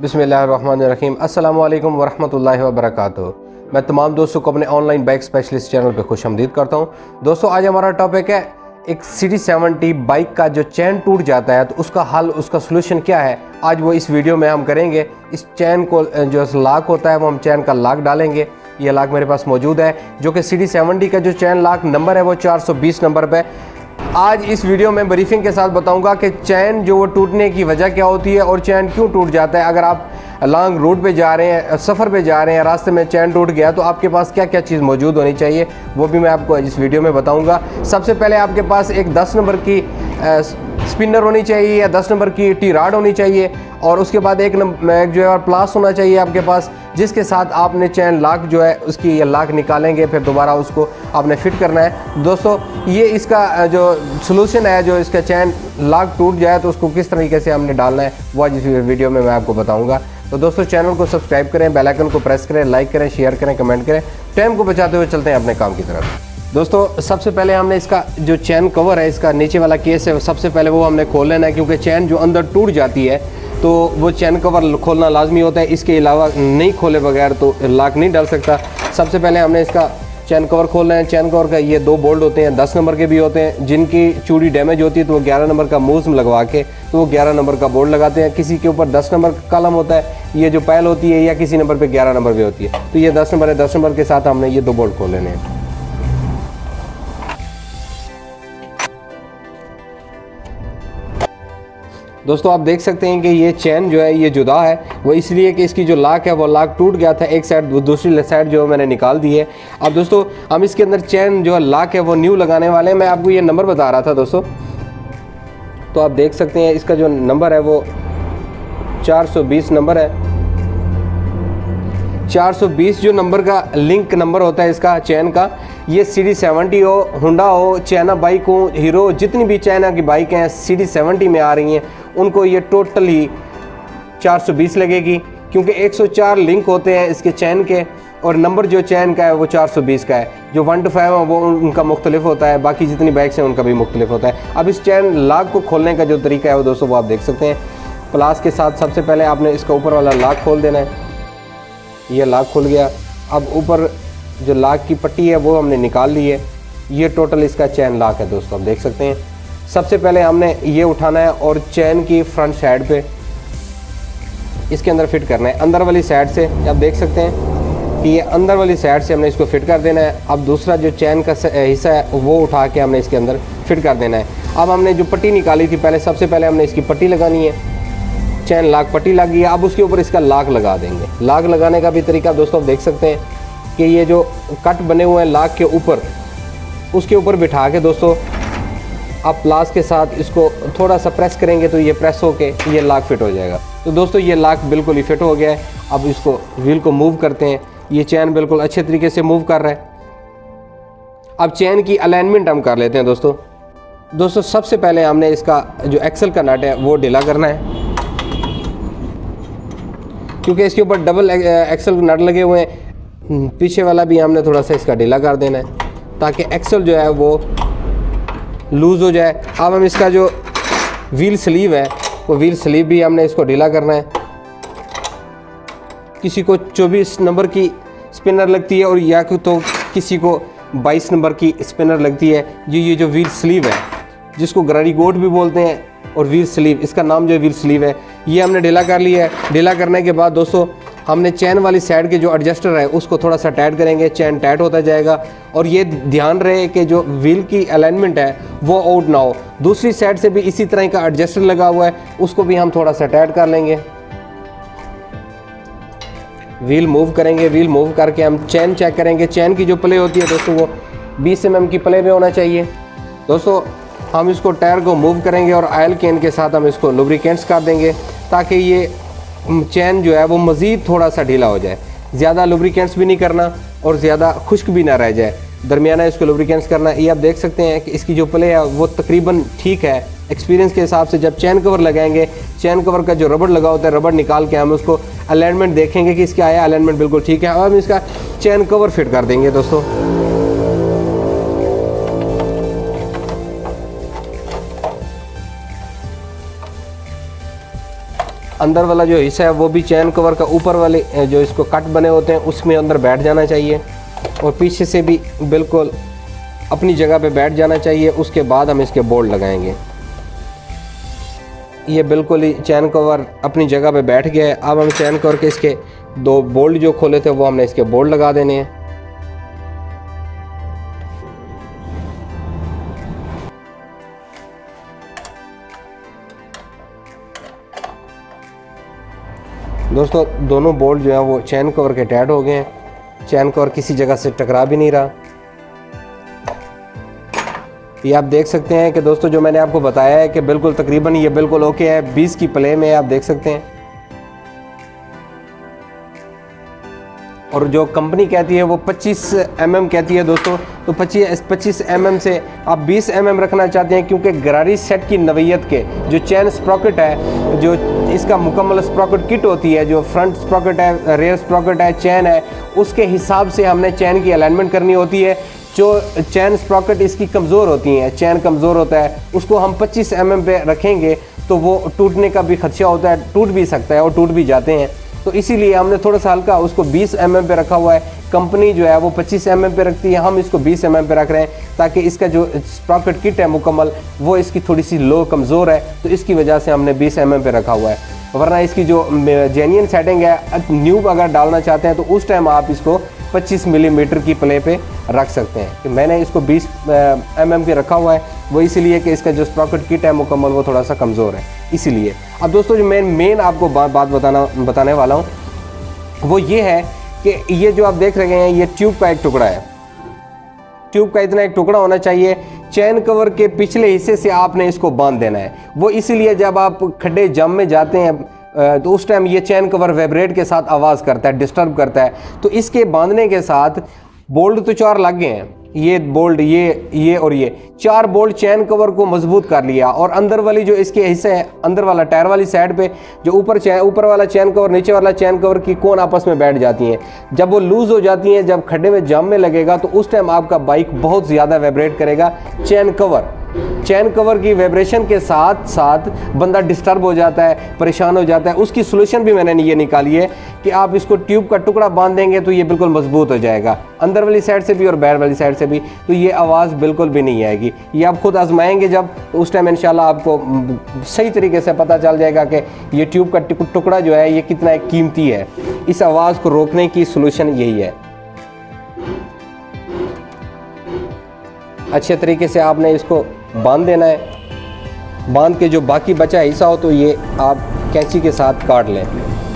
बिस्मिल्लाहिर्रहमानिर्रहीम। अस्सलामु अलैकुम वरहमतुल्लाहि वबरकातुहू। मैं तमाम दोस्तों को अपने ऑनलाइन बाइक स्पेशलिस्ट चैनल पे खुशामदीद करता हूँ। दोस्तों आज हमारा टॉपिक है एक CD70 बाइक का जो चैन टूट जाता है तो उसका हल, उसका सोल्यूशन क्या है, आज वो इस वीडियो में हम करेंगे। इस चैन को जो लॉक होता है वो हम चैन का लॉक डालेंगे। ये लॉक मेरे पास मौजूद है जो कि CD70 का जो चैन लॉक नंबर है वो 420 नंबर पे। आज इस वीडियो में ब्रीफिंग के साथ बताऊंगा कि चैन जो वो टूटने की वजह क्या होती है और चैन क्यों टूट जाता है। अगर आप लॉन्ग रूट पे जा रहे हैं, सफ़र पे जा रहे हैं, रास्ते में चैन टूट गया तो आपके पास क्या क्या चीज़ मौजूद होनी चाहिए वो भी मैं आपको इस वीडियो में बताऊंगा। सबसे पहले आपके पास एक 10 नंबर की स्पिनर होनी चाहिए या 10 नंबर की टी रॉड होनी चाहिए और उसके बाद एक जो है प्लास होना चाहिए आपके पास, जिसके साथ आपने चैन लॉक जो है उसकी ये लॉक निकालेंगे, फिर दोबारा उसको आपने फिट करना है। दोस्तों ये इसका जो सलूशन है, जो इसका चैन लॉक टूट जाए तो उसको किस तरीके से हमने डालना है वो आज इस वीडियो में मैं आपको बताऊँगा। तो दोस्तों चैनल को सब्सक्राइब करें, बेल आइकन को प्रेस करें, लाइक करें, शेयर करें, कमेंट करें। टाइम को बचाते हुए चलते हैं अपने काम की तरफ। दोस्तों सबसे पहले हमने इसका जो चैन कवर है, इसका नीचे वाला केस है, सबसे पहले वो हमने खोल लेना है क्योंकि चैन जो अंदर टूट जाती है तो वो चैन कवर खोलना लाजमी होता है। इसके अलावा नहीं खोले बगैर तो लॉक नहीं डाल सकता। सबसे पहले हमने इसका चैन कवर खोलना है। चैन कवर का ये 2 बोल्ट होते हैं, 10 नंबर के भी होते हैं। जिनकी चूड़ी डैमेज होती है तो वो 11 नंबर का मूज लगवा के तो वो 11 नंबर का बोल्ट लगाते हैं। किसी के ऊपर 10 नंबर का कलम होता है, ये जो पैल होती है, या किसी नंबर पे 11 नंबर भी होती है, तो ये 10 नंबर है। 10 नंबर के साथ हमने ये 2 बोल्ट खोल लेने हैं। दोस्तों आप देख सकते हैं कि ये चैन जो है ये जुदा है, वो इसलिए कि इसकी जो लॉक है वो लॉक टूट गया था एक साइड, दूसरी साइड जो मैंने निकाल दी है। अब दोस्तों हम इसके अंदर चैन जो लॉक है वो न्यू लगाने वाले हैं। मैं आपको ये नंबर बता रहा था दोस्तों, तो आप देख सकते हैं इसका जो नंबर है वो 420 नंबर है। 420 जो नंबर का लिंक नंबर होता है इसका चैन का, ये CD70 हो, होंडा हो, चाइना बाइक हो, हीरो, जितनी भी चाइना की बाइक हैं CD70 में आ रही हैं उनको ये टोटली 420 लगेगी क्योंकि 104 लिंक होते हैं इसके चैन के और नंबर जो चैन का है वो 420 का है। जो 1 to 5 है वो उनका मुख्तलिफ होता है, बाकी जितनी बाइक्स हैं उनका भी मुख्तलिफ होता है। अब इस चैन लॉक को खोलने का जो तरीका है वो दोस्तों वो आप देख सकते हैं। प्लास के साथ सबसे पहले आपने इसका ऊपर वाला लॉक खोल देना है। ये लॉक खुल गया। अब ऊपर जो लॉक की पट्टी है वो हमने निकाल ली है। ये टोटल इसका चैन लॉक है दोस्तों, आप देख सकते हैं। सबसे पहले हमने ये उठाना है और चैन की फ्रंट साइड पे इसके अंदर फिट करना है, अंदर वाली साइड से। आप देख सकते हैं कि ये अंदर वाली साइड से हमने इसको फिट कर देना है। अब दूसरा जो चैन का हिस्सा है वो उठा के हमने इसके अंदर फिट कर देना है। अब हमने जो पट्टी निकाली थी पहले, सबसे पहले हमने इसकी पट्टी लगानी है। चैन लॉक पट्टी लग गई है, अब उसके ऊपर इसका लॉक लगा देंगे। लॉक लगाने का भी तरीका दोस्तों आप देख सकते हैं कि ये जो कट बने हुए हैं लॉक के ऊपर, उसके ऊपर बिठा के दोस्तों आप प्लास के साथ इसको थोड़ा सा प्रेस करेंगे तो ये प्रेस होके ये लॉक फिट हो जाएगा। तो दोस्तों ये लॉक बिल्कुल ही फिट हो गया है। अब इसको व्हील को मूव करते हैं, ये चैन बिल्कुल अच्छे तरीके से मूव कर रहा है। अब चैन की अलाइनमेंट हम कर लेते हैं दोस्तों सबसे पहले हमने इसका जो एक्सल का नट है वो ढीला करना है क्योंकि इसके ऊपर डबल एक्सल नट लगे हुए हैं। पीछे वाला भी हमने थोड़ा सा इसका ढीला कर देना है ताकि एक्सल जो है वो लूज़ हो जाए। अब हम इसका जो व्हील स्लीव है वो व्हील स्लीव भी हमने इसको ढीला करना है। किसी को 24 नंबर की स्पिनर लगती है और या तो किसी को 22 नंबर की स्पिनर लगती है। ये जो व्हील स्लीव है जिसको गरारी गोट भी बोलते हैं और व्हील स्लीव, इसका नाम जो व्हील स्लीव है, ये हमने ढीला कर लिया है। ढीला करने के बाद दोस्तों हमने चैन वाली साइड के जो एडजस्टर है उसको थोड़ा सा टाइट करेंगे, चैन टाइट होता जाएगा। और ये ध्यान रहे कि जो व्हील की अलाइनमेंट है वो आउट ना हो। दूसरी साइड से भी इसी तरह का एडजस्टर लगा हुआ है, उसको भी हम थोड़ा सा टाइट कर लेंगे। व्हील मूव करेंगे, व्हील मूव करके हम चैन चेक करेंगे। चैन की जो प्ले होती है दोस्तों वो 20 mm की प्ले में होना चाहिए। दोस्तों हम इसको टायर को मूव करेंगे और ऑयल कैन के साथ हम इसको लुब्रिकेंट्स कर देंगे ताकि ये चैन जो है वो मज़ीद थोड़ा सा ढीला हो जाए। ज़्यादा लुब्रिकेंट्स भी नहीं करना और ज़्यादा खुश्क भी ना रह जाए, दरमियाना इसको लुब्रिकेंट्स करना। ये आप देख सकते हैं कि इसकी जो प्ले है वो तकरीबन ठीक है। एक्सपीरियंस के हिसाब से जब चैन कवर लगाएंगे, चैन कवर का जो रबड़ लगा होता है, रबड़ निकाल के हम उसको अलाइनमेंट देखेंगे कि इसका आया अलाइनमेंट बिल्कुल ठीक है। अब हम इसका चैन कवर फिट कर देंगे दोस्तों। अंदर वाला जो हिस्सा है वो भी चैन कवर का ऊपर वाले जो इसको कट बने होते हैं उसमें अंदर बैठ जाना चाहिए, और पीछे से भी बिल्कुल अपनी जगह पे बैठ जाना चाहिए। उसके बाद हम इसके बोल्ट लगाएंगे। ये बिल्कुल ही चैन कवर अपनी जगह पे बैठ गया है। अब हम चैन कवर के इसके 2 बोल्ट जो खोले थे वो हमने इसके बोल्ट लगा देने हैं। दोस्तों दोनों बोल्ट जो है वो चैन कवर के टाइट हो गए हैं। चैन कवर किसी जगह से टकरा भी नहीं रहा। ये आप देख सकते हैं कि दोस्तों जो मैंने आपको बताया है कि बिल्कुल तकरीबन ये बिल्कुल ओके है। 20 की प्ले में आप देख सकते हैं, और जो कंपनी कहती है वो 25 mm कहती है दोस्तों। तो 25 mm से आप 20 mm रखना चाहते हैं, क्योंकि गरारी सेट की नवीयत के जो चैन स्प्रॉकेट है, जो इसका मुकम्मल स्प्रॉकेट किट होती है, जो फ्रंट स्प्रॉकेट है, रेयर स्प्रॉकेट है, चैन है, उसके हिसाब से हमने चैन की अलाइनमेंट करनी होती है। जो चैन स्प्रॉकेट इसकी कमज़ोर होती हैं, चैन कमज़ोर होता है, उसको हम 25 mm पे रखेंगे तो वो टूटने का भी खदशा होता है, टूट भी सकता है और टूट भी जाते हैं। तो इसीलिए हमने थोड़ा सा हल्का उसको 20 mm पे रखा हुआ है। कंपनी जो है वो 25 mm पे रखती है, हम इसको 20 mm पे रख रहे हैं ताकि इसका जो स्प्रॉकेट किट है मुकम्मल वो इसकी थोड़ी सी लो कमज़ोर है, तो इसकी वजह से हमने 20 mm पे रखा हुआ है। वरना इसकी जो जेन्युइन सेटिंग है, न्यू अगर डालना चाहते हैं तो उस टाइम आप इसको 25 मिलीमीटर की प्ले पे रख सकते हैं। कि मैंने इसको 20 mm पे रखा हुआ है वो इसलिए कि इसका जो स्प्रॉकेट किट है मुकम्मल वो थोड़ा सा कमज़ोर है, इसीलिए। अब दोस्तों जो मेन आपको बात बताने वाला हूँ वो ये है कि ये जो आप देख रहे हैं ये ट्यूब का एक टुकड़ा है। ट्यूब का इतना एक टुकड़ा होना चाहिए। चैन कवर के पिछले हिस्से से आपने इसको बांध देना है। वो इसीलिए जब आप खड्डे जाम में जाते हैं तो उस टाइम ये चैन कवर वाइब्रेट के साथ आवाज़ करता है, डिस्टर्ब करता है। तो इसके बांधने के साथ बोल्ट तो 4 लग गए हैं, ये बोल्ट, ये और ये 4 बोल्ट चैन कवर को मजबूत कर लिया। और अंदर वाली जो इसके हिस्से हैं, अंदर वाला टायर वाली साइड पे जो ऊपर वाला चैन कवर, नीचे वाला चैन कवर की कोन आपस में बैठ जाती हैं। जब वो लूज़ हो जाती हैं, जब खड्डे में जाम में लगेगा तो उस टाइम आपका बाइक बहुत ज़्यादा वाइब्रेट करेगा। चैन कवर की वाइब्रेशन के साथ साथ बंदा डिस्टर्ब हो जाता है, परेशान हो जाता है। उसकी सोल्यूशन भी मैंने ये निकाली है कि आप इसको ट्यूब का टुकड़ा बांध देंगे तो ये बिल्कुल मजबूत हो जाएगा, अंदर वाली साइड से भी और बाहर वाली साइड से भी, तो ये आवाज़ बिल्कुल भी नहीं आएगी। ये आप खुद आजमाएंगे जब, तो उस टाइम इंशाल्लाह आपको सही तरीके से पता चल जाएगा कि ये ट्यूब का टुकड़ा जो है ये कितना कीमती है। इस आवाज़ को रोकने की सोल्यूशन यही है। अच्छे तरीके से आपने इसको बांध देना है। बांध के जो बाकी बचा हिस्सा हो तो ये आप कैंची के साथ काट लें।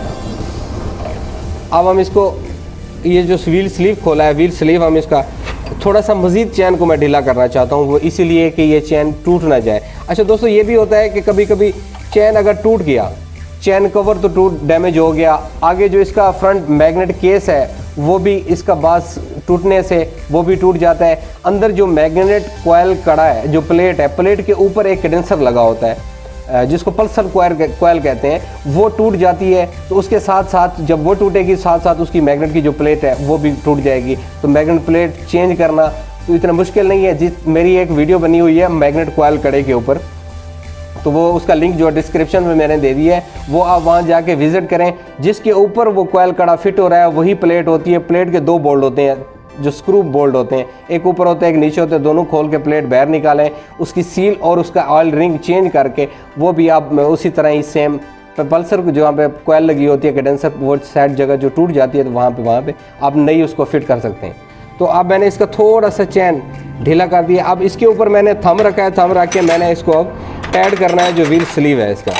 अब हम इसको, ये जो व्हील स्लीव खोला है, व्हील स्लीव हम इसका थोड़ा सा मज़ीद चैन को मैं ढीला करना चाहता हूँ, वो इसीलिए कि ये चैन टूट ना जाए। अच्छा दोस्तों, ये भी होता है कि कभी कभी चैन अगर टूट गया, चैन कवर तो डैमेज हो गया, आगे जो इसका फ्रंट मैग्नेट केस है वो भी इसका बास टूटने से वो भी टूट जाता है। अंदर जो मैग्नेट कॉयल कड़ा है, जो प्लेट है, प्लेट के ऊपर एक कंडेंसर लगा होता है जिसको पल्सर कॉयल कहते हैं, वो टूट जाती है। तो उसके साथ साथ जब वो टूटेगी, साथ साथ उसकी मैग्नेट की जो प्लेट है वो भी टूट जाएगी। तो मैग्नेट प्लेट चेंज करना तो इतना मुश्किल नहीं है। मेरी एक वीडियो बनी हुई है मैग्नेट कॉयल कड़े के ऊपर, तो वो उसका लिंक जो डिस्क्रिप्शन में मैंने दे दिया है, वो आप वहाँ जाके विज़िट करें। जिसके ऊपर वो कॉयल कड़ा फिट हो रहा है वही प्लेट होती है। प्लेट के 2 बोल्ट होते हैं जो स्क्रू बोल्ट होते हैं, एक ऊपर होता है एक नीचे होते हैं। दोनों खोल के प्लेट बाहर निकालें, उसकी सील और उसका ऑयल रिंग चेंज करके वो भी आप उसी तरह ही सेम पल्सर को जहाँ पे कॉयल लगी होती है कंडेंसर, वो साइड जगह जो टूट जाती है तो वहाँ पे आप नई उसको फिट कर सकते हैं। तो अब मैंने इसका थोड़ा सा चैन ढीला कर दिया। अब इसके ऊपर मैंने थंब रखा है, थंब रख के मैंने इसको अब टाइट करना है जो व्हील स्लीव है इसका।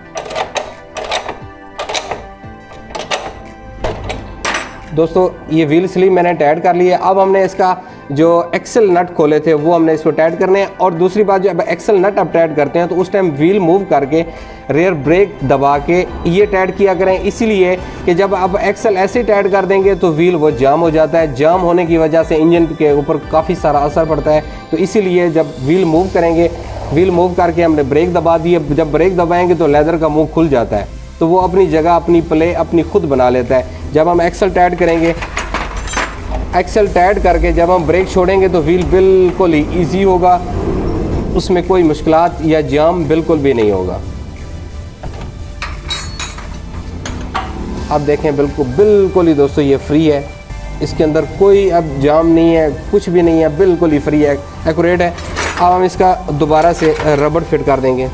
दोस्तों ये व्हील स्लीव मैंने टाइट कर लिया। अब हमने इसका जो एक्सल नट खोले थे वो हमने इसको टाइट करने हैं। और दूसरी बात, जब एक्सल नट अब टाइट करते हैं तो उस टाइम व्हील मूव करके रेयर ब्रेक दबा के ये टाइट किया करें, इसीलिए कि जब आप एक्सल ऐसे टाइट कर देंगे तो व्हील वो जाम हो जाता है। जाम होने की वजह से इंजन के ऊपर काफ़ी सारा असर पड़ता है। तो इसीलिए जब व्हील मूव करेंगे, व्हील मूव करके हमने ब्रेक दबा दिए। जब ब्रेक दबाएंगे तो लेदर का मुंह खुल जाता है, तो वो अपनी जगह, अपनी प्ले अपनी खुद बना लेता है। जब हम एक्सल टाइट करेंगे, एक्सल टाइट करके जब हम ब्रेक छोड़ेंगे तो व्हील बिल्कुल ही ईजी होगा, उसमें कोई मुश्किलात या जाम बिल्कुल भी नहीं होगा। अब देखें बिल्कुल ही दोस्तों ये फ्री है, इसके अंदर कोई अब जाम नहीं है, कुछ भी नहीं है, बिल्कुल ही फ्री है, एक्यूरेट है। अब हम इसका दोबारा से रबड़ फिट कर देंगे।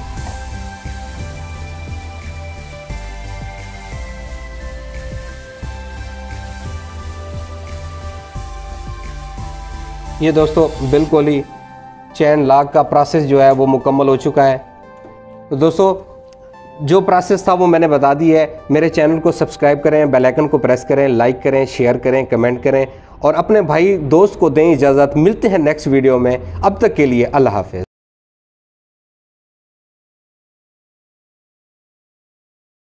ये दोस्तों बिल्कुल ही चैन लॉक का प्रोसेस जो है वो मुकम्मल हो चुका है। तो दोस्तों जो प्रोसेस था वो मैंने बता दी है। मेरे चैनल को सब्सक्राइब करें, बेल आइकन को प्रेस करें, लाइक करें, शेयर करें, कमेंट करें और अपने भाई दोस्त को दें इजाज़त। मिलते हैं नेक्स्ट वीडियो में, अब तक के लिए अल्लाह हाफ़िज़।